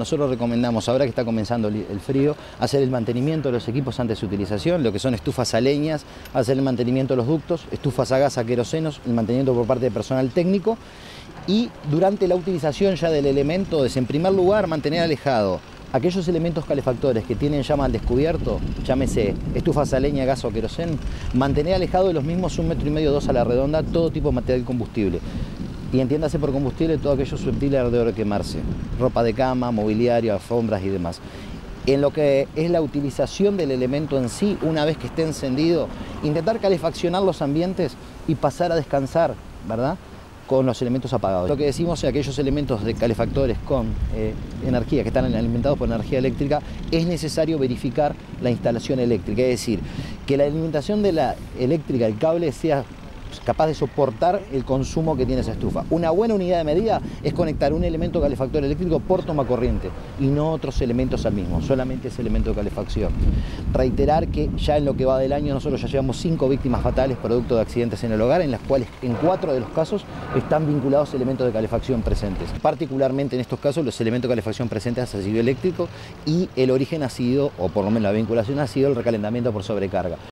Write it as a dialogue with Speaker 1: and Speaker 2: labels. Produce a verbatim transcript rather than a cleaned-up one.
Speaker 1: Nosotros recomendamos, ahora que está comenzando el frío, hacer el mantenimiento de los equipos antes de su utilización, lo que son estufas a leñas, hacer el mantenimiento de los ductos, estufas a gas, a querosenos, el mantenimiento por parte de personal técnico, y durante la utilización ya del elemento, es en primer lugar mantener alejado aquellos elementos calefactores que tienen llama al descubierto, llámese estufas a leña, gas o queroseno, mantener alejado de los mismos un metro y medio, dos a la redonda, todo tipo de material combustible. Y entiéndase por combustible todo aquello susceptible de quemarse, ropa de cama, mobiliario, alfombras y demás. En lo que es la utilización del elemento en sí, una vez que esté encendido, intentar calefaccionar los ambientes y pasar a descansar, ¿verdad?, con los elementos apagados. Lo que decimos es que aquellos elementos de calefactores con eh, energía, que están alimentados por energía eléctrica, es necesario verificar la instalación eléctrica, es decir, que la alimentación de la eléctrica, el cable, sea capaz de soportar el consumo que tiene esa estufa. Una buena unidad de medida es conectar un elemento calefactor eléctrico por toma corriente y no otros elementos al mismo, solamente ese elemento de calefacción. Reiterar que ya en lo que va del año nosotros ya llevamos cinco víctimas fatales producto de accidentes en el hogar, en las cuales en cuatro de los casos están vinculados elementos de calefacción presentes. Particularmente en estos casos los elementos de calefacción presentes han sido eléctricos y el origen ha sido, o por lo menos la vinculación ha sido el recalentamiento por sobrecarga.